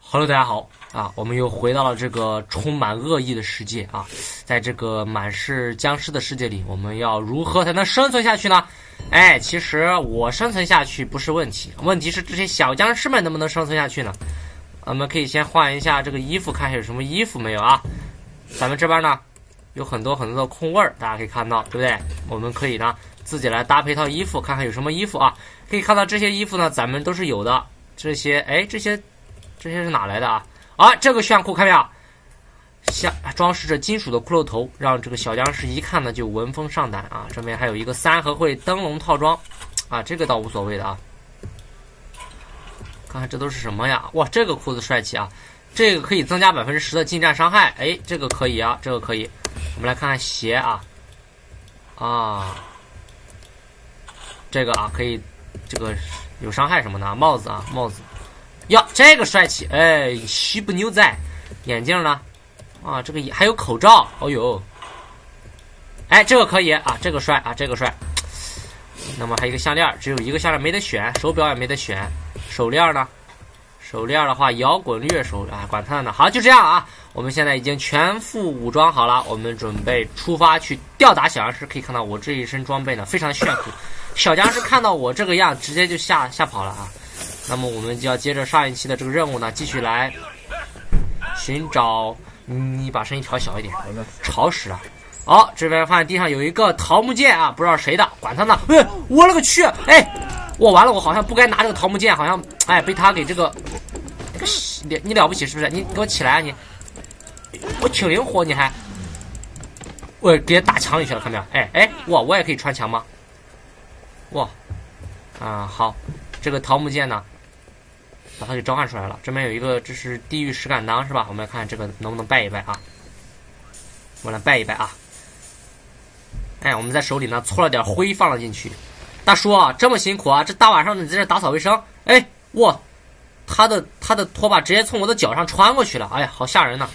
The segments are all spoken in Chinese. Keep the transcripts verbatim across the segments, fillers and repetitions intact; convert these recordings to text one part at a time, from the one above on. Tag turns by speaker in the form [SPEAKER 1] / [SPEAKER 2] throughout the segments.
[SPEAKER 1] Hello， 大家好啊！我们又回到了这个充满恶意的世界啊，在这个满是僵尸的世界里，我们要如何才能生存下去呢？哎，其实我生存下去不是问题，问题是这些小僵尸们能不能生存下去呢？我们可以先换一下这个衣服，看有什么衣服没有啊？咱们这边呢有很多很多的空位儿，大家可以看到，对不对？我们可以呢自己来搭配一套衣服，看看有什么衣服啊？可以看到这些衣服呢，咱们都是有的。这些，哎，这些。这些是哪来的啊？啊，这个炫酷，看没有？像装饰着金属的骷髅头，让这个小僵尸一看呢就闻风丧胆啊！这边还有一个三合会灯笼套装，啊，这个倒无所谓的啊。看看这都是什么呀？哇，这个裤子帅气啊！这个可以增加百分之十的近战伤害，哎，这个可以啊，这个可以。我们来看看鞋啊，啊，这个啊可以，这个有伤害什么的？帽子啊，帽子。哟，这个帅气！哎，西部牛仔，眼镜呢？啊，这个还有口罩，哦呦！哎，这个可以啊，这个帅啊，这个帅。那么还有一个项链，只有一个项链没得选，手表也没得选，手链呢？手链的话，摇滚乐手啊，管他呢。好，就这样啊，我们现在已经全副武装好了，我们准备出发去吊打小僵尸。可以看到我这一身装备呢，非常的炫酷。小僵尸看到我这个样，直接就吓吓跑了啊。那么我们就要接着上一期的这个任务呢，继续来寻找。你把声音调小一点，吵死了。哦，这边发现地上有一个桃木剑啊，不知道谁的，管他呢。哎，我勒个去！哎，我完了，我好像不该拿这个桃木剑，好像哎被他给这个，你你了不起是不是？你给我起来啊你！我挺灵活，你还我直接打墙里去了，看没有？哎哎，哇，我也可以穿墙吗？哇，啊好，这个桃木剑呢？把它给召唤出来了。这边有一个，这是地狱石敢当是吧？我们来看这个能不能拜一拜啊？我来拜一拜啊！哎，我们在手里呢搓了点灰放了进去。大叔啊，这么辛苦啊！这大晚上的你在这打扫卫生？哎，哇，他的他的拖把直接从我的脚上穿过去了，哎呀，好吓人呐！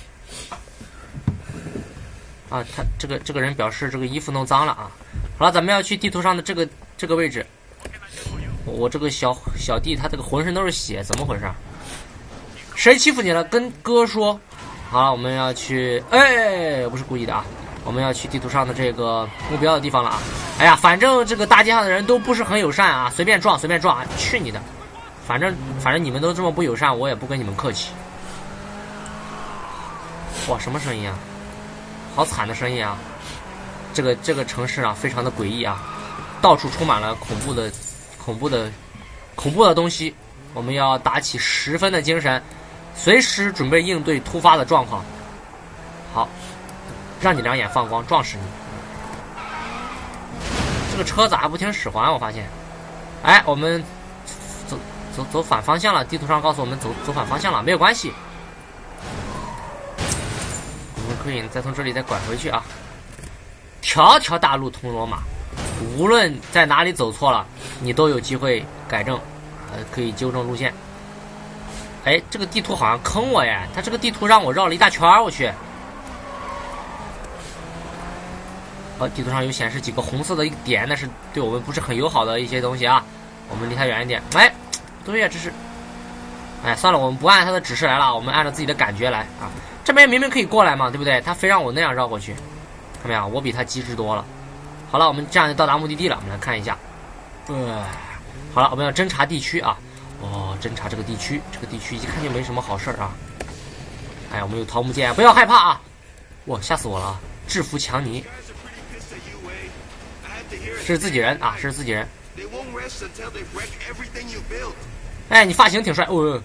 [SPEAKER 1] 啊，他这个这个人表示这个衣服弄脏了啊。好了，咱们要去地图上的这个这个位置。我这个小小弟他这个浑身都是血，怎么回事？谁欺负你了？跟哥说。好了，我们要去，哎，不是故意的啊，我们要去地图上的这个目标的地方了啊！哎呀，反正这个大街上的人都不是很友善啊，随便撞随便撞，去你的！反正反正你们都这么不友善，我也不跟你们客气。哇，什么声音啊？好惨的声音啊！这个这个城市啊，非常的诡异啊，到处充满了恐怖的。恐怖的恐怖的东西，我们要打起十分的精神，随时准备应对突发的状况。好，让你两眼放光，撞死你！这个车咋还不听使唤？我发现，哎，我们走走走反方向了，地图上告诉我们走走反方向了，没有关系，我们可以再从这里再拐回去啊！条条大路通罗马。无论在哪里走错了，你都有机会改正，呃，可以纠正路线。哎，这个地图好像坑我耶！它这个地图让我绕了一大圈儿，我去。哦，地图上有显示几个红色的一个点，那是对我们不是很友好的一些东西啊。我们离它远一点。哎，对呀，这是……哎，算了，我们不按它的指示来了，我们按照自己的感觉来啊。这边明明可以过来嘛，对不对？他非让我那样绕过去，看没有？我比他机智多了。好了，我们这样就到达目的地了。我们来看一下，呃，好了，我们要侦查地区啊。哦，侦查这个地区，这个地区一看就没什么好事啊。哎，我们有桃木剑，不要害怕啊！哇，吓死我了！制服强尼，是自己人啊，是自己人。哎，你发型挺帅，哦。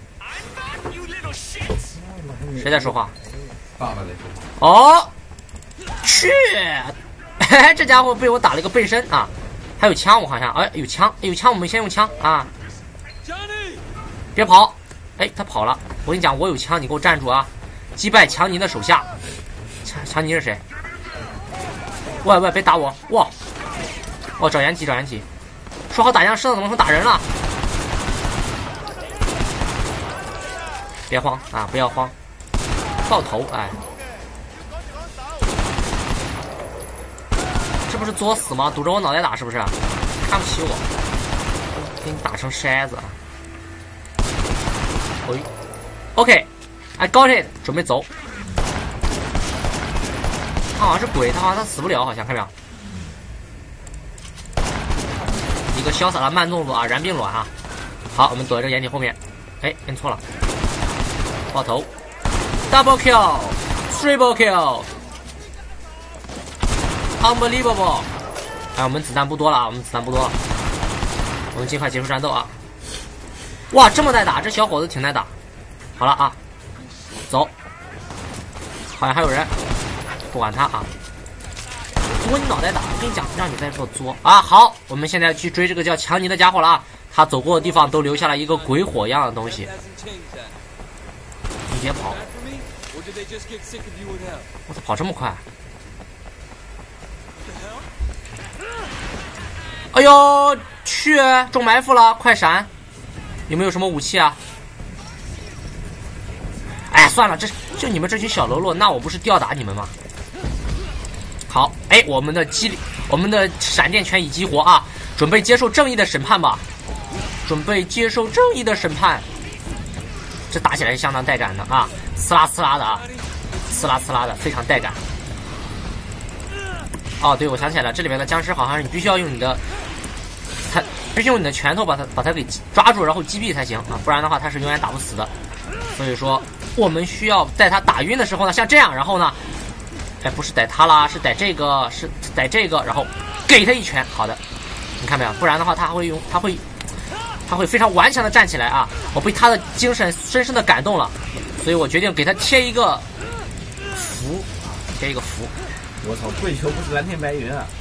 [SPEAKER 1] 谁在说话？
[SPEAKER 2] 爸爸在说话。
[SPEAKER 1] 哦，去。这家伙被我打了一个背身啊！还有枪，我好像哎有枪，有枪，我们先用枪啊！别跑！哎，他跑了。我跟你讲，我有枪，你给我站住啊！击败强尼的手下。强强尼是谁？喂喂，别打我！哇！哦，找掩体，找掩体。说好打僵尸的，怎么成打人了？别慌啊！不要慌！爆头！哎。这不是作死吗？堵着我脑袋打是不是？看不起我，给你打成筛子。哎 ，OK， 哎，高铁准备走。他好像是鬼，他好像他死不了，好像看没有？一个潇洒的慢动作啊，燃并卵啊！好，我们躲在这掩体后面。哎，摁错了，爆头 ，double kill，triple kill，unbelievable！ 哎，我们子弹不多了啊，我们子弹不多了，我们尽快结束战斗啊！哇，这么耐打，这小伙子挺耐打。好了啊，走，好像还有人。不管他啊，作你脑袋打！我跟你讲，让你在这作啊！好，我们现在去追这个叫强尼的家伙了啊！他走过的地方都留下了一个鬼火一样的东西。你别跑！我操，跑这么快！哎呦，去中埋伏了！快闪！有没有什么武器啊？哎，算了，这就你们这群小喽啰，那我不是吊打你们吗？好，哎，我们的激，我们的闪电拳已激活啊，准备接受正义的审判吧，准备接受正义的审判。这打起来是相当带感的啊，呲啦呲啦的啊，呲啦呲啦的，非常带感。哦，对，我想起来了，这里面的僵尸好像是你必须要用你的，他必须用你的拳头把它把它给抓住，然后击毙才行啊，不然的话他是永远打不死的。所以说，我们需要在他打晕的时候呢，像这样，然后呢。哎，不是逮他啦，是逮这个，是逮这个，然后给他一拳。好的，你看没有？不然的话，他会用，他会，他会非常顽强的站起来啊！我被他的精神深深的感动了，所以我决定给他贴一个符，贴一个符。
[SPEAKER 3] 我操，跪求不是蓝天白云啊！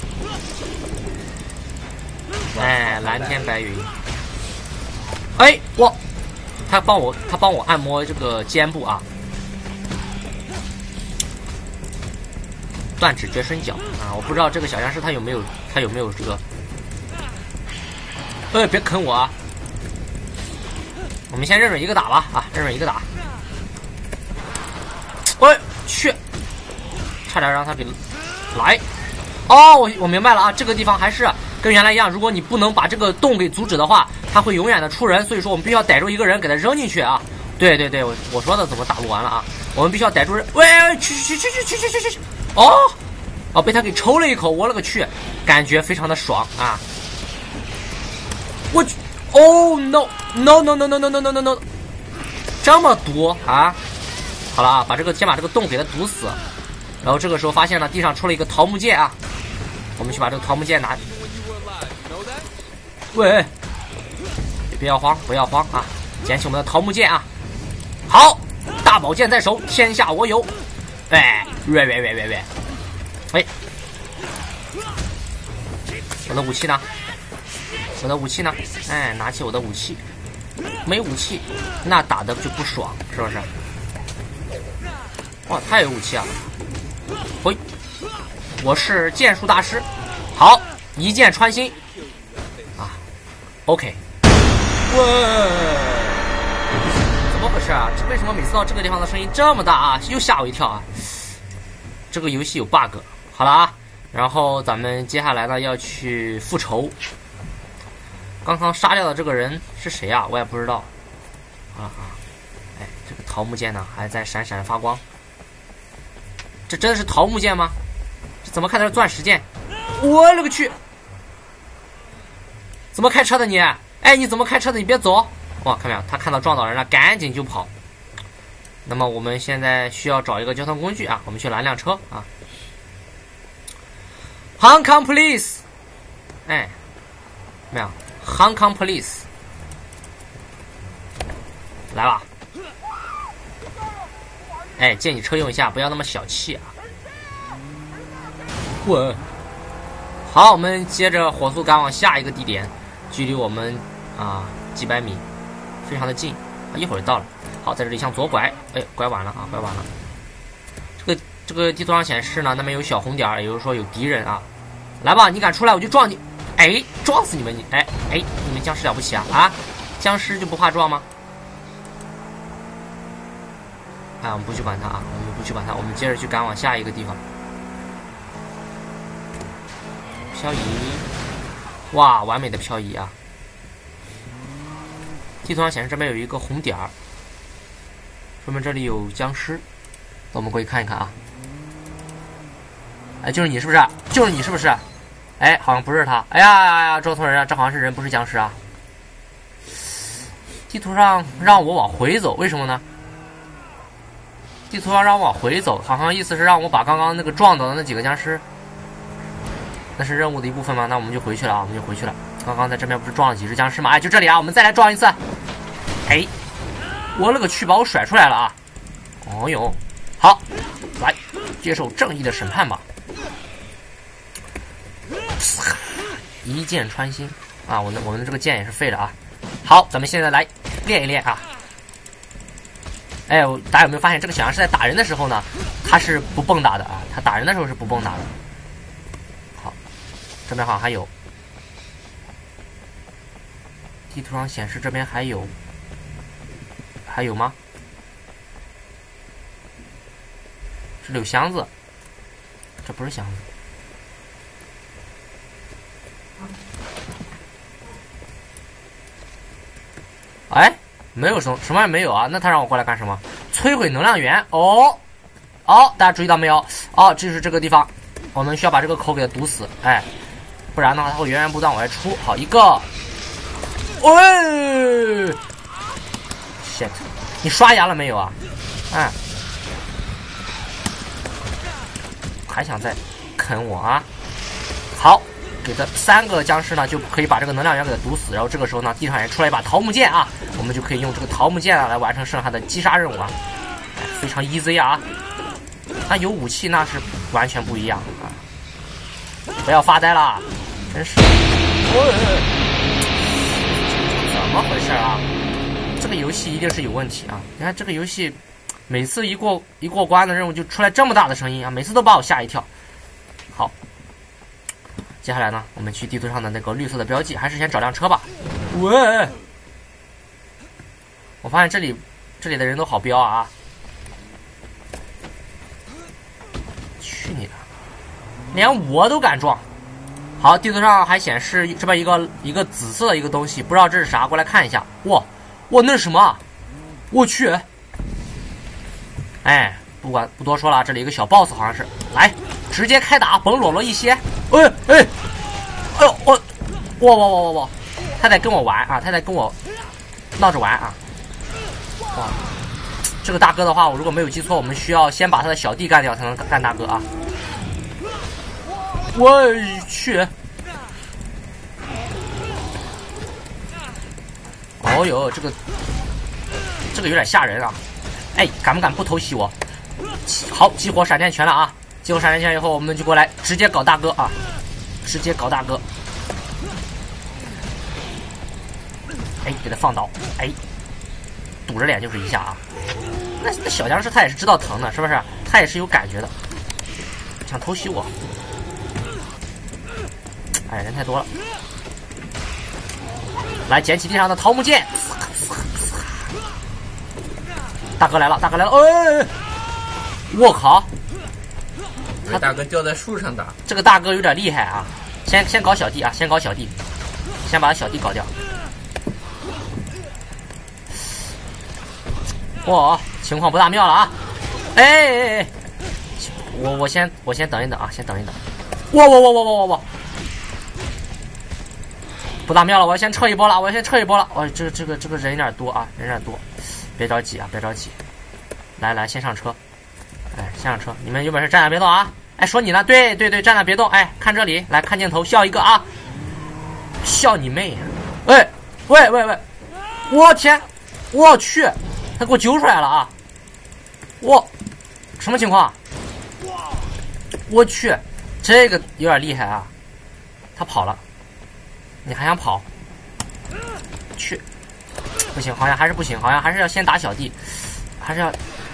[SPEAKER 1] 哎，蓝天白云。哎，我，他帮我，他帮我按摩这个肩部啊。断指绝身脚啊！我不知道这个小僵尸他有没有他有没有这个，哎，别啃我啊！我们先认准一个打吧啊，认准一个打。哎，去，差点让他给来。哦，我我明白了啊，这个地方还是跟原来一样，如果你不能把这个洞给阻止的话，他会永远的出人，所以说我们必须要逮住一个人给他扔进去啊！对对对，我我说的怎么打不完了啊？我们必须要逮住人。喂，去去去去去去去去去！哦哦，被他给抽了一口，我勒个去，感觉非常的爽啊！我去，哦 no no no no no no no no no no， 这么毒啊！好了啊，把这个先把这个洞给他堵死，然后这个时候发现了地上出了一个桃木剑啊，我们去把这个桃木剑拿。喂，不要慌，不要慌啊！捡起我们的桃木剑啊！好，大宝剑在手，天下我有。哎，喂喂喂喂喂，哎，我的武器呢？我的武器呢？哎，拿起我的武器。没武器，那打的就不爽，是不是？哇，他有武器啊！喂，我是剑术大师。好，一剑穿心。啊 ，OK。喂。怎么回事啊？这为什么每次到这个地方的声音这么大啊？又吓我一跳啊！这个游戏有 bug。好了啊，然后咱们接下来呢要去复仇。刚刚杀掉的这个人是谁啊？我也不知道。啊啊！哎，这个桃木剑呢还在闪闪发光。这真的是桃木剑吗？这怎么看它是钻石剑？我勒个去！怎么开车的你？哎，你怎么开车的？你别走！哇，看没有？他看到撞到人了，赶紧就跑。那么我们现在需要找一个交通工具啊，我们去拦辆车啊。Hong Kong Police， 哎，没有 ，Hong Kong Police， 来吧。哎，借你车用一下，不要那么小气啊。我，好，我们接着火速赶往下一个地点，距离我们啊几百米。非常的近啊，一会儿就到了。好，在这里向左拐，哎，拐弯了啊，拐弯了。这个这个地图上显示呢，那边有小红点，也就是说有敌人啊。来吧，你敢出来我就撞你！哎，撞死你们！你哎哎，你们僵尸了不起啊啊！僵尸就不怕撞吗？哎，我们不去管他啊，我们不去管他，我们接着去赶往下一个地方。漂移，哇，完美的漂移啊！地图上显示这边有一个红点儿， 说明这里有僵尸，我们过去看一看啊。哎，就是你是不是？就是你是不是？哎，好像不是他。哎呀呀呀，撞错人了，这好像是人，不是僵尸啊。地图上让我往回走，为什么呢？地图上让我往回走，好像意思是让我把刚刚那个撞到的那几个僵尸，那是任务的一部分吗？那我们就回去了啊，我们就回去了。刚刚在这边不是撞了几只僵尸吗？哎，就这里啊，我们再来撞一次。哎，我勒个去，把我甩出来了啊！哦呦，好，来接受正义的审判吧。一箭穿心啊！我们我们的这个剑也是废的啊。好，咱们现在来练一练啊。哎，大家有没有发现这个小羊是在打人的时候呢，它是不蹦跶的啊？它打人的时候是不蹦跶的。好，这边好像还有，地图上显示这边还有，还有吗？这里有箱子，这不是箱子。哎，没有什么什么也没有啊，那他让我过来干什么？摧毁能量源哦哦，大家注意到没有？哦，这就是这个地方，我们需要把这个口给它堵死，哎，不然的话它会源源不断往外出。好，一个，喂 ，shit， 你刷牙了没有啊？哎，还想再啃我啊？好。给的三个僵尸呢，就可以把这个能量源给它堵死。然后这个时候呢，地上也出来一把桃木剑啊，我们就可以用这个桃木剑啊来完成剩下的击杀任务啊，哎、非常 easy 啊。那有武器那是完全不一样啊！不要发呆啦，真是，怎么回事啊？这个游戏一定是有问题啊！你看这个游戏，每次一过一过关的任务就出来这么大的声音啊，每次都把我吓一跳。好。接下来呢，我们去地图上的那个绿色的标记，还是先找辆车吧。喂，我发现这里这里的人都好彪啊！去你的，连我都敢撞！好，地图上还显示这边一个一个紫色的一个东西，不知道这是啥，过来看一下。哇哇，那是什么？我去！哎，不管不多说了，这里一个小 boss 好像是，来直接开打，甭裸露一些。哎哎，哎呦我，哇哇哇哇哇，他在跟我玩啊，他在跟我闹着玩啊！哇，这个大哥的话，我如果没有记错，我们需要先把他的小弟干掉，才能干大哥啊！我去！哦呦，这个这个有点吓人啊！哎，敢不敢不偷袭我？好，激活闪电拳了啊！激活闪电拳以后，我们就过来直接搞大哥啊！直接搞大哥！哎，给他放倒！哎，堵着脸就是一下啊！那那小僵尸他也是知道疼的，是不是？他也是有感觉的，想偷袭我。哎，人太多了。来，捡起地上的桃木剑。大哥来了，大哥来了！哎，我靠！
[SPEAKER 3] 他大哥吊在树上打，
[SPEAKER 1] 这个大哥有点厉害啊！先先搞小弟啊，先搞小弟，先把他小弟搞掉。哇，情况不大妙了啊！哎哎哎，我我先我先等一等啊，先等一等。哇哇哇哇哇哇哇！不大妙了，我要先撤一波了，我要先撤一波了。哦，这个这个这个人有点多啊，人有点多，别着急啊，别着急。来来，先上车。哎，先上车，你们有本事站那别动啊！哎，说你呢？对对对，站那别动！哎，看这里，来看镜头，笑一个啊！笑你妹！喂喂喂喂！我天！我去！他给我揪出来了啊！我什么情况？我去！这个有点厉害啊！他跑了，你还想跑？去！不行，好像还是不行，好像还是要先打小弟，还是要。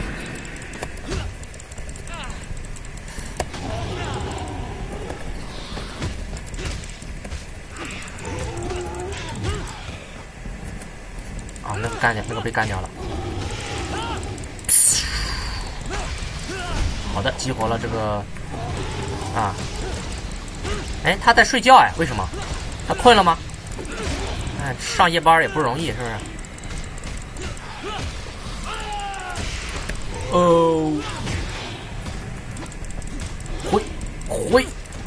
[SPEAKER 1] 啊，那个干掉，那个被干掉了。好的，激活了这个啊。哎，他在睡觉哎，为什么？他困了吗？哎，上夜班也不容易，是不是？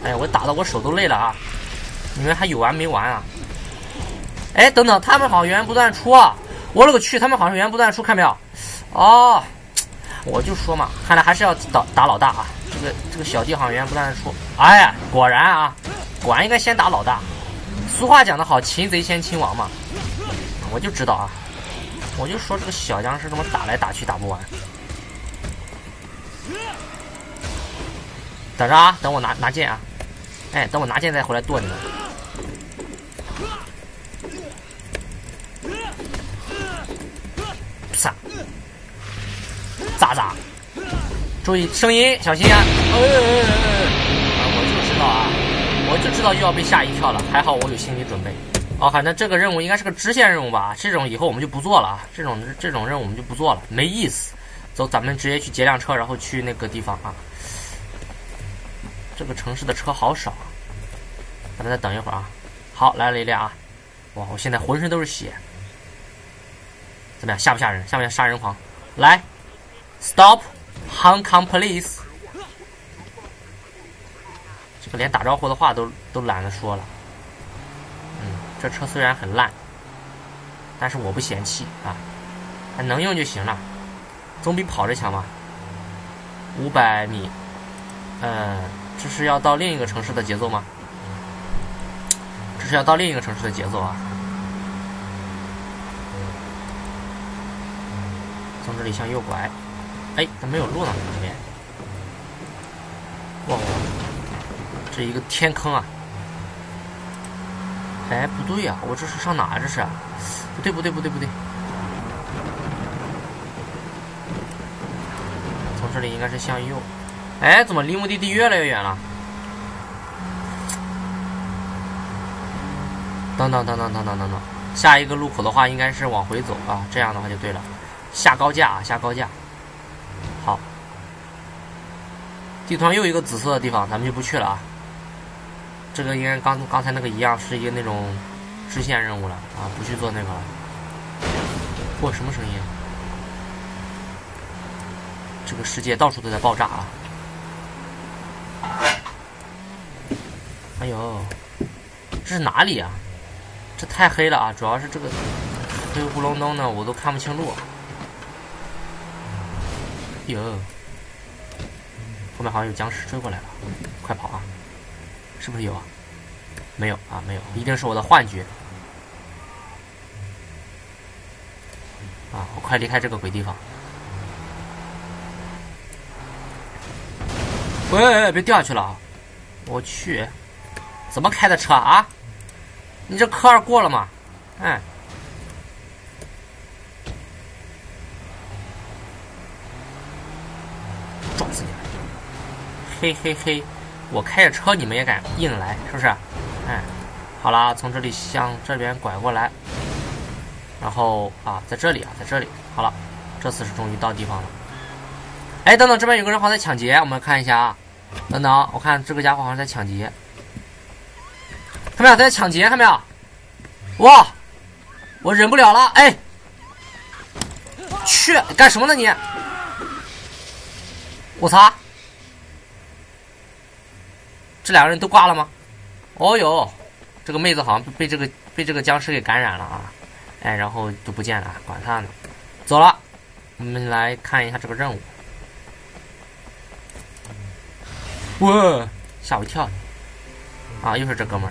[SPEAKER 1] 哎，我打的我手都累了啊！你们还有完没完啊？哎，等等，他们好像源源不断出啊！我勒个去，他们好像源源不断出，看没有？哦，我就说嘛，看来还是要打打老大啊！这个这个小弟好像源源不断的出，哎呀，果然啊，果然应该先打老大。俗话讲得好，擒贼先擒王嘛。我就知道啊，我就说这个小僵尸怎么打来打去打不完。等着啊，等我拿拿剑啊！哎，等我拿剑再回来剁你们。撒，咋咋？注意声音，小心啊！哎哎哎哎！啊，我就知道啊，我就知道又要被吓一跳了。还好我有心理准备。哦，反正这个任务应该是个支线任务吧？这种以后我们就不做了啊！这种这种任务我们就不做了，没意思。走，咱们直接去劫辆车，然后去那个地方啊。这个城市的车好少，咱们再等一会儿啊。好，来了一辆啊！哇，我现在浑身都是血，怎么样？吓不吓人？吓不吓杀人狂？来 ，Stop Hong Kong Police！ 这个连打招呼的话都都懒得说了。嗯，这车虽然很烂，但是我不嫌弃啊，还能用就行了，总比跑着强嘛。五百米，呃。这是要到另一个城市的节奏吗？这是要到另一个城市的节奏啊！从这里向右拐，哎，它没有路呢，这边。哇，这一个天坑啊！哎，不对呀、啊，我这是上哪啊？这是？不对，不对，不对，不对。从这里应该是向右。哎，怎么离目的地越来越远了？等等等等等等等等，下一个路口的话应该是往回走啊，这样的话就对了。下高架啊，下高架。好，地图上又一个紫色的地方，咱们就不去了啊。这个应该刚刚才那个一样，是一个那种支线任务了啊，不去做那个了。哇，什么声音？这个世界到处都在爆炸啊！哎呦，这是哪里啊？这太黑了啊！主要是这个黑咕隆咚的，我都看不清路。哟，后面好像有僵尸追过来了，快跑啊！是不是有啊？没有啊，没有，一定是我的幻觉。啊，我快离开这个鬼地方！喂，别掉下去了啊！我去！怎么开的车啊？你这科二过了吗？哎，撞死你了！嘿嘿嘿，我开着车你们也敢硬来，是不是？哎，好啦，从这里向这边拐过来，然后啊，在这里啊，在这里，好了，这次是终于到地方了。哎，等等，这边有个人好像在抢劫，我们看一下啊。等等，我看这个家伙好像在抢劫。看没有，他在抢劫，看没有？哇，我忍不了了，哎，去干什么呢你？我操！这两个人都挂了吗？哦呦，这个妹子好像被这个被这个僵尸给感染了啊！哎，然后就不见了，管他呢，走了。我们来看一下这个任务。哇，吓我一跳！啊，又是这哥们儿。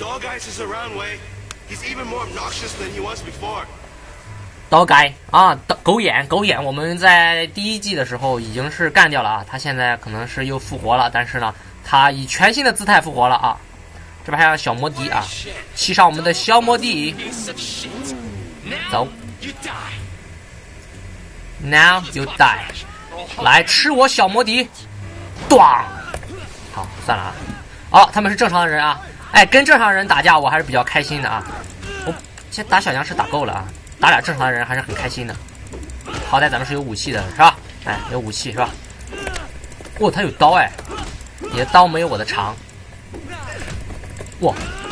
[SPEAKER 1] 刀该啊，狗眼狗眼，我们在第一季的时候已经是干掉了啊，他现在可能是又复活了，但是呢，他以全新的姿态复活了啊。这边还有小摩的啊，骑上我们的小摩的，走。Now you die， 来吃我小摩的，咣！好，算了啊。哦，他们是正常的人啊。哎，跟正常人打架我还是比较开心的啊。我先打小僵尸打够了啊，打俩正常的人还是很开心的。好歹咱们是有武器的，是吧？哎，有武器是吧？哦，他有刀哎，你的刀没有我的长。哇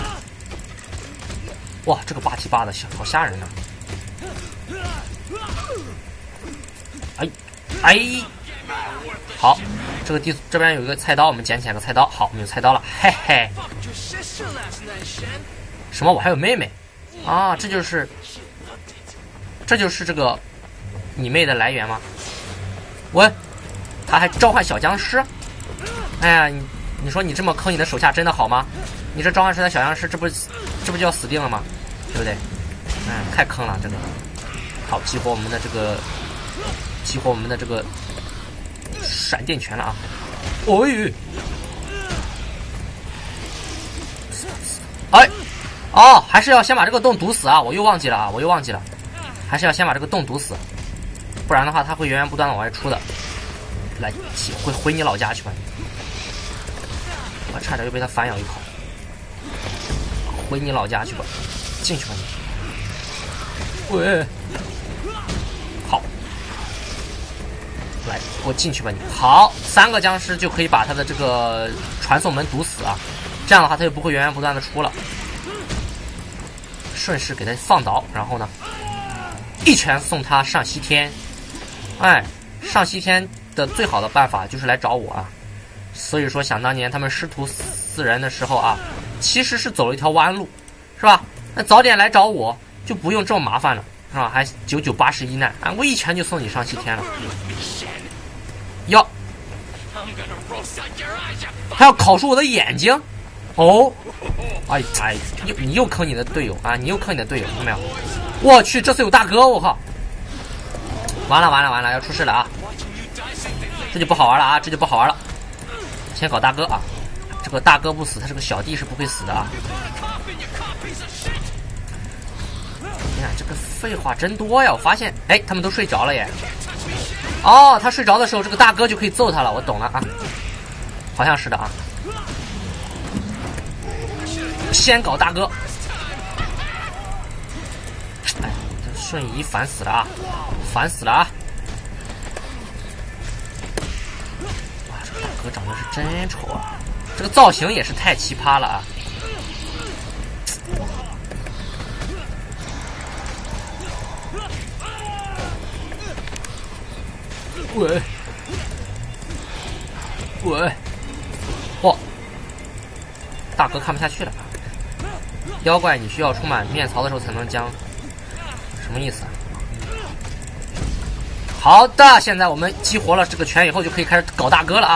[SPEAKER 1] 哇，这个八七八的好吓人呐、啊！哎哎，好， 这个地这边有一个菜刀，我们捡起来个菜刀。好，我们有菜刀了，嘿嘿。什么？我还有妹妹啊？这就是这就是这个你妹的来源吗？喂，他还召唤小僵尸？哎呀，你你说你这么坑你的手下真的好吗？你这召唤出来小僵尸，这不这不就要死定了吗？对不对？嗯，太坑了，这个。好，激活我们的这个，激活我们的这个闪电拳了啊！哦呦，哎，哦，还是要先把这个洞堵死啊！我又忘记了啊，我又忘记了，还是要先把这个洞堵死，不然的话它会源源不断的往外出的。来，回回你老家去吧！我差点又被他反咬一口。回你老家去吧，进去吧你。喂。来，给我进去吧你！好，三个僵尸就可以把他的这个传送门堵死啊，这样的话他就不会源源不断的出了。顺势给他放倒，然后呢，一拳送他上西天。哎，上西天的最好的办法就是来找我啊。所以说，想当年他们师徒四人的时候啊，其实是走了一条弯路，是吧？那早点来找我，就不用这么麻烦了。是吧？还九九八十一难啊！我一拳就送你上西天了。哟，还要烤出我的眼睛？哦，哎哎，又你又坑你的队友啊！你又坑你的队友，看到没有？我去，这次有大哥，我靠！完了完了完了，要出事了啊！这就不好玩了啊！这就不好玩了。先搞大哥啊！这个大哥不死，他这个小弟是不会死的啊！这个废话真多呀！我发现，哎，他们都睡着了耶。哦，他睡着的时候，这个大哥就可以揍他了。我懂了啊，好像是的啊。先搞大哥，哎，这瞬移烦死了啊，烦死了啊！哇，这个大哥长得是真丑啊，这个造型也是太奇葩了啊。喂喂，嚯！大哥看不下去了。妖怪，你需要充满面槽的时候才能将，什么意思啊？好的，现在我们激活了这个拳以后，就可以开始搞大哥了啊！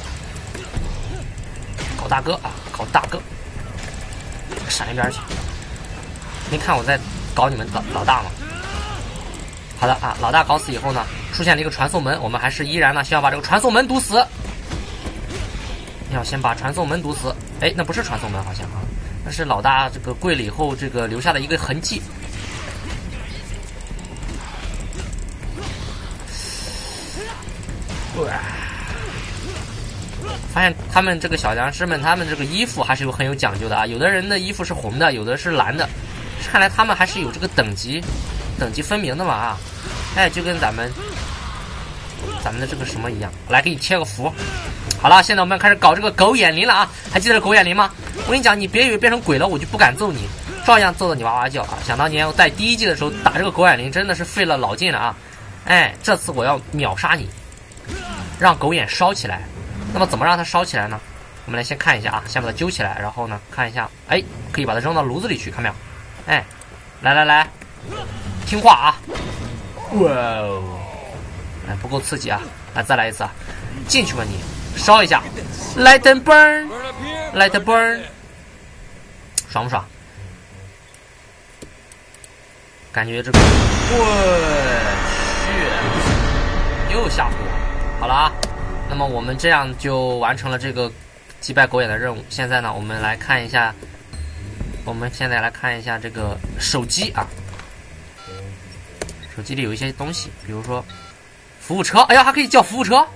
[SPEAKER 1] 搞大哥啊！搞大哥！闪一边去！没看我在搞你们老老大吗？好的啊，老大搞死以后呢，出现了一个传送门，我们还是依然呢，先要把这个传送门堵死。要先把传送门堵死。哎，那不是传送门，好像啊，那是老大这个跪了以后这个留下的一个痕迹。哇！发现他们这个小僵尸们，他们这个衣服还是有很有讲究的啊。有的人的衣服是红的，有的是蓝的，看来他们还是有这个等级。等级分明的嘛啊，哎，就跟咱们咱们的这个什么一样，来给你贴个符。好了，现在我们开始搞这个狗眼灵了啊！还记得狗眼灵吗？我跟你讲，你别以为变成鬼了我就不敢揍你，照样揍得你哇哇叫啊！想当年我在第一季的时候打这个狗眼灵真的是费了老劲了啊！哎，这次我要秒杀你，让狗眼烧起来。那么怎么让它烧起来呢？我们来先看一下啊，先把它揪起来，然后呢看一下，哎，可以把它扔到炉子里去，看没有？哎，来来来。听话啊！哇哦，哎，不够刺激啊！来，再来一次啊！进去吧你，烧一下 ，Let them burn，Let them burn， 爽不爽？感觉这个，我去，又吓唬我！好了啊，那么我们这样就完成了这个击败狗眼的任务。现在呢，我们来看一下，我们现在来看一下这个手机啊。手机里有一些东西，比如说服务车，哎呀，还可以叫服务车。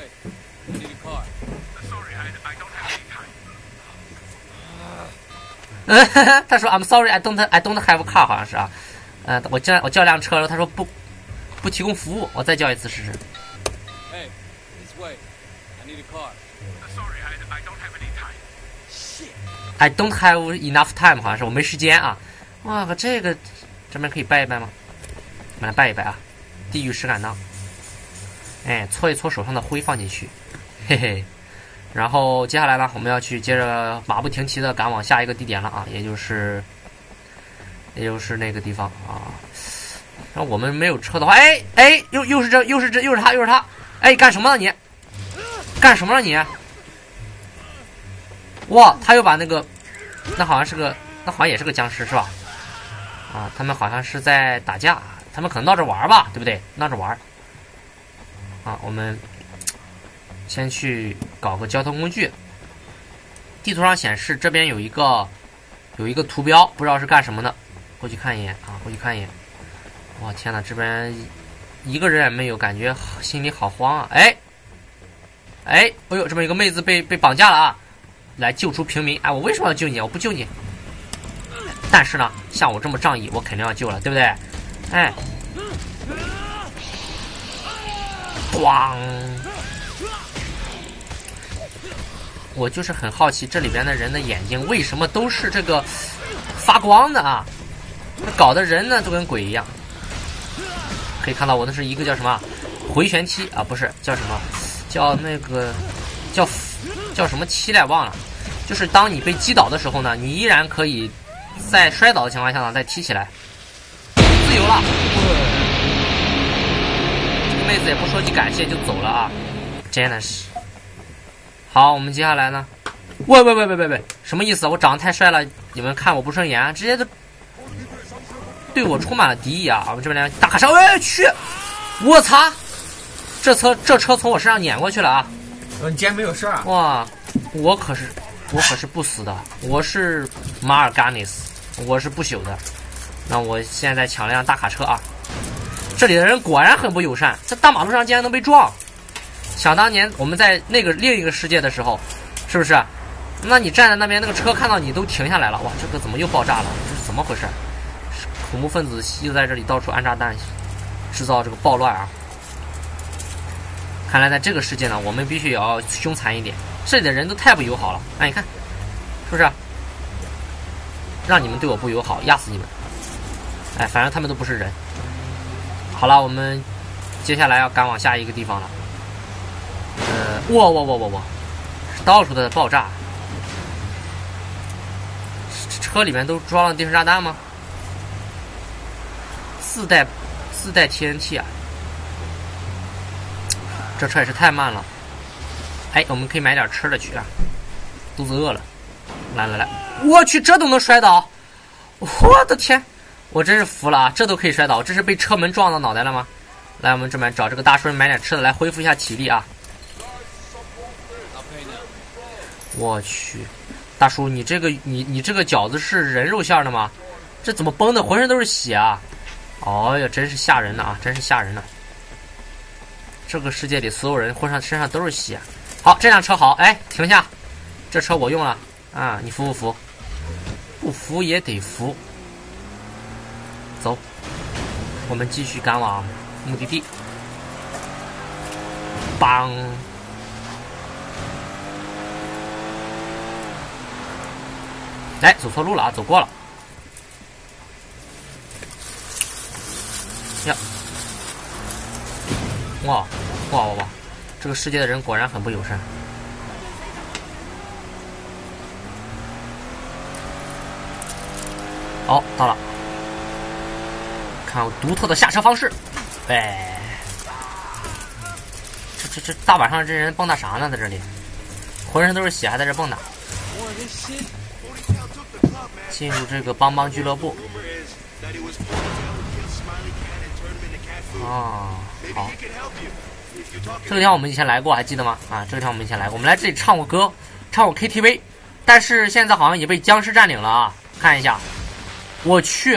[SPEAKER 1] 嗯，他说 I'm sorry, I don't I don't have a car， 好像是啊。嗯、呃，我叫我叫辆车，然后他说不不提供服务，我再叫一次试试。
[SPEAKER 4] Hey, this way. I need a car. Sorry, I I don't have any time. Shit.
[SPEAKER 1] I don't have enough time， 好像是我没时间啊。哇，可这个这边可以拜一拜吗？我们来拜一拜啊！地狱石敢当，哎，搓一搓手上的灰放进去， 嘿嘿。然后接下来呢，我们要去接着马不停蹄的赶往下一个地点了啊，也就是也就是那个地方啊。然后我们没有车的话，哎哎，又又是这又是这又是他又是他，哎，干什么呢你？干什么呢你？哇，他又把那个，那好像是个，那好像也是个僵尸是吧？啊，他们好像是在打架，他们可能闹着玩吧，对不对？闹着玩。啊，我们先去搞个交通工具。地图上显示这边有一个有一个图标，不知道是干什么的，过去看一眼啊，过去看一眼。哇，天哪，这边一个人也没有，感觉心里好慌啊！哎，哎，哎呦，这边有个妹子被被绑架了啊！来救出平民！哎，我为什么要救你？我不救你。但是呢，像我这么仗义，我肯定要救了，对不对？哎，咣！我就是很好奇，这里边的人的眼睛为什么都是这个发光的啊？搞得人呢都跟鬼一样。可以看到我那是一个叫什么回旋踢啊，不是叫什么，叫那个叫叫什么踢来忘了。就是当你被击倒的时候呢，你依然可以在摔倒的情况下呢再踢起来，自由了。这个妹子也不说句感谢就走了啊，真的是。好，我们接下来呢？喂喂喂喂喂喂，什么意思啊？我长得太帅了，你们看我不顺眼，直接就对我充满了敌意啊！我们这边来大卡车，我去，我操！这车这车从我身上碾过去了啊！
[SPEAKER 3] 哦，你竟然没有事啊？
[SPEAKER 1] 哇，我可是我可是不死的，我是马尔甘尼斯，我是不朽的。那我现在抢了辆大卡车啊！这里的人果然很不友善，在大马路上竟然能被撞。想当年我们在那个另一个世界的时候，是不是？那你站在那边，那个车看到你都停下来了。哇，这个怎么又爆炸了？这是怎么回事？恐怖分子又在这里到处安炸弹，制造这个暴乱啊！看来在这个世界呢，我们必须也要凶残一点。这里的人都太不友好了。哎，你看，是不是？让你们对我不友好，压死你们！哎，反正他们都不是人。好了，我们接下来要赶往下一个地方了。呃，哇哇哇哇哇，到处的爆炸。车里面都装了定时炸弹吗？自带自带 T N T 啊！这车也是太慢了。哎，我们可以买点吃的去啊，肚子饿了。来来来，我去，这都能摔倒！我的天，我真是服了啊！这都可以摔倒，这是被车门撞到脑袋了吗？来，我们这边找这个大叔买点吃的来恢复一下体力啊！我去，大叔，你这个你你这个饺子是人肉馅的吗？这怎么崩的浑身都是血啊！哦呀，真是吓人的啊，真是吓人的。这个世界里所有人浑身身上都是血。好，这辆车好，哎，停下，这车我用了啊，你服不服？不服也得服。走，我们继续赶往目的地。邦。哎，走错路了啊，走过了。呀，哇哇哇哇！这个世界的人果然很不友善。哦，到了，看我独特的下车方式。哎，这这这大晚上这人蹦跶啥呢？在这里，浑身都是血，还在这蹦跶。进入这个邦邦俱乐部。啊，好。这个地方我们以前来过，还记得吗？啊，这个地方我们以前来过，我们来这里唱过歌，唱过 K T V， 但是现在好像也被僵尸占领了啊！看一下，我去，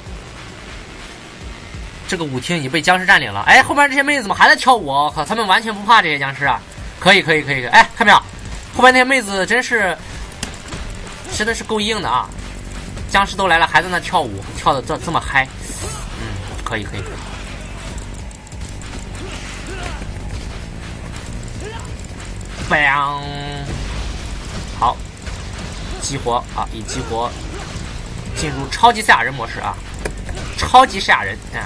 [SPEAKER 1] 这个舞厅已经被僵尸占领了。哎，后面这些妹子怎么还在跳舞？我靠，他们完全不怕这些僵尸啊！可以，可以，可以，可以。哎，看没有？后面那些妹子真是，真的是够硬的啊！僵尸都来了，还在那跳舞，跳的这这么嗨，嗯，可以，可以。bang， 好，激活啊！已激活，进入超级赛亚人模式啊！超级赛亚人，嗯。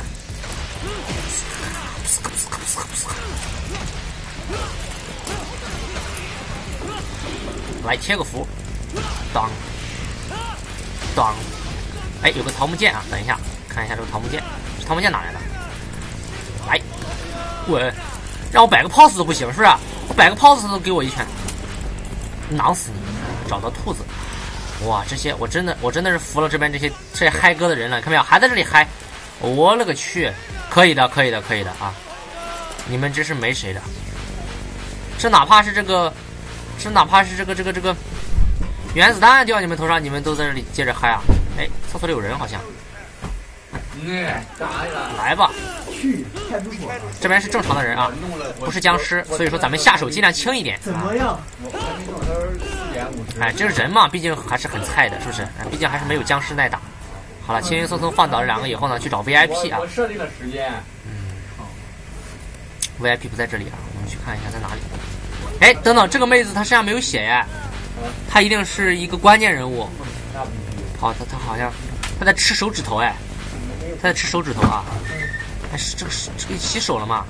[SPEAKER 1] 来贴个符，当当，哎，有个桃木剑啊，等一下看一下这个桃木剑，这桃木剑哪来的？来，喂，让我摆个 pose 都不行是不是？我摆个 pose 都给我一拳，囊死你！找到兔子，哇，这些我真的我真的是服了这边这些这些嗨歌的人了，看没有？还在这里嗨，我勒个去！可以的，可以的，可以的啊！你们真是没谁的。这哪怕是这个，这哪怕是这个这个这个原子弹掉你们头上，你们都在这里接着嗨啊！哎，厕所里有人好像。
[SPEAKER 2] 嗯，打呀！
[SPEAKER 1] 来吧，
[SPEAKER 2] 去，太不爽了。
[SPEAKER 1] 这边是正常的人啊，不是僵尸，所以说咱们下手尽量轻一点。
[SPEAKER 2] 怎么样？我还没弄，他说四点五十。
[SPEAKER 1] 哎，这个人嘛，毕竟还是很菜的，是不是？哎，毕竟还是没有僵尸耐打。好了，轻轻松松放倒这两个以后呢，去找 V I P 啊。
[SPEAKER 2] 我设定了时间。
[SPEAKER 1] 嗯。V I P 不在这里啊，我们去看一下在哪里。哎，等等，这个妹子她身上没有血耶，她一定是一个关键人物。好，她她好像她在吃手指头哎。他在吃手指头啊！哎，是这个是这个洗手了吗？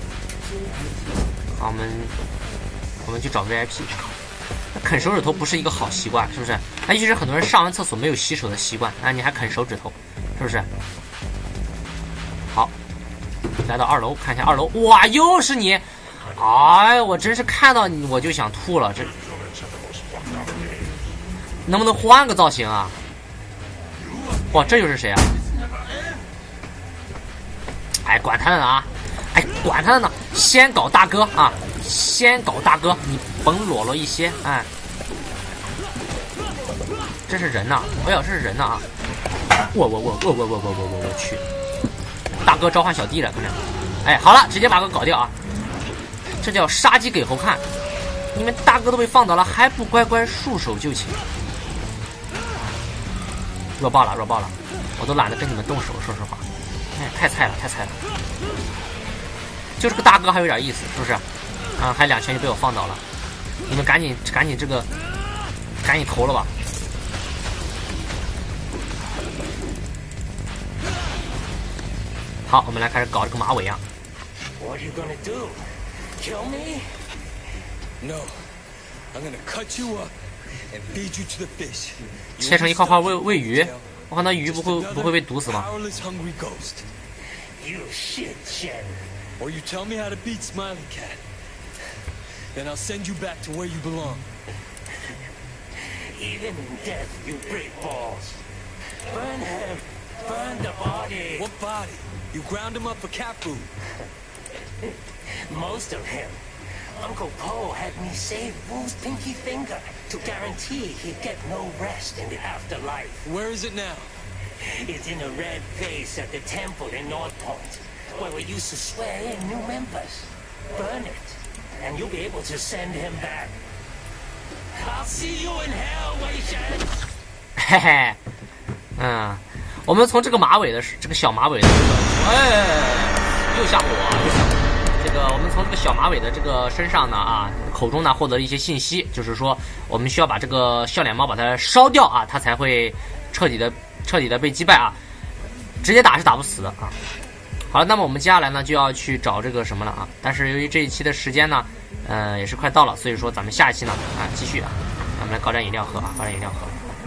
[SPEAKER 1] 好，我们我们去找 V I P。啃手指头不是一个好习惯，是不是？那尤其是很多人上完厕所没有洗手的习惯，啊，你还啃手指头，是不是？好，来到二楼看一下二楼，哇，又是你！哎，我真是看到你我就想吐了，这能不能换个造型啊？哇，这又是谁啊？哎，管他的呢啊！哎，管他的呢！先搞大哥啊！先搞大哥，你甭裸露一些，哎，这是人呐！哎呦，这是人呐啊！我我我我我我我我我我去！大哥召唤小弟了，看着。哎，好了，直接把个搞掉啊！这叫杀鸡给猴看！你们大哥都被放倒了，还不乖乖束手就擒？弱爆了，弱爆了！我都懒得跟你们动手，说实话。哎，太菜了，太菜了！就是个大哥还有点意思，是不是？啊，还两拳就被我放倒了，你们赶紧赶紧这个，赶紧投了吧！好，我们来开始搞这个马尾啊！
[SPEAKER 5] What are you gonna do? Kill me?
[SPEAKER 4] No, I'm gonna cut you up and feed you to the fish.
[SPEAKER 1] 切成一块块喂喂鱼，我看那鱼不会不会被毒死吗？
[SPEAKER 4] Powerless, hungry ghost.
[SPEAKER 5] You shit, Shen.
[SPEAKER 4] Or you tell me how to beat Smiley Cat. Then I'll send you back to where you belong.
[SPEAKER 5] Even in death, you break balls. Burn him. Burn the body.
[SPEAKER 4] What body? You ground him up for cat food.
[SPEAKER 5] Most of him. Uncle Poe had me save Wu's pinky finger to guarantee he'd get no rest in the afterlife.
[SPEAKER 4] Where is it now?
[SPEAKER 5] It's in a red vase at the temple in North Point, where we used to swear in new members. Burn it, and you'll be able to send him back. I'll see you in hell, Wei Shen.
[SPEAKER 1] 嘿嘿，嗯，我们从这个马尾的这个小马尾的这个，哎，又吓唬我，又吓唬我。这个我们从这个小马尾的这个身上呢啊，口中呢获得了一些信息，就是说我们需要把这个笑脸猫把它烧掉啊，它才会彻底的彻底的被击败啊，直接打是打不死的啊。好了，那么我们接下来呢就要去找这个什么了啊，但是由于这一期的时间呢，呃也是快到了，所以说咱们下一期呢啊继续啊，咱们来搞点饮料喝啊，搞点饮料喝。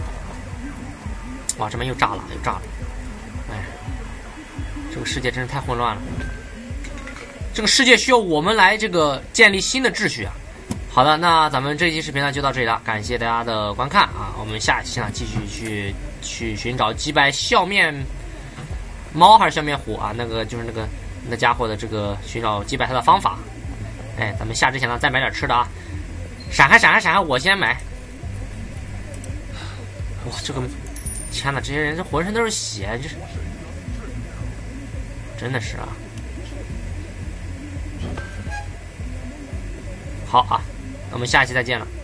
[SPEAKER 1] 哇，这边又炸了，又炸了！哎，这个世界真是太混乱了。这个世界需要我们来这个建立新的秩序啊！好的，那咱们这期视频呢就到这里了，感谢大家的观看啊！我们下期呢继续去去寻找击败笑面猫还是笑面虎啊？那个就是那个那家伙的这个寻找击败他的方法。哎，咱们下之前呢再买点吃的啊！闪开闪开闪开，我先买！哇，这个天哪，这些人这浑身都是血，这是真的是啊！好啊，那我们下期再见了。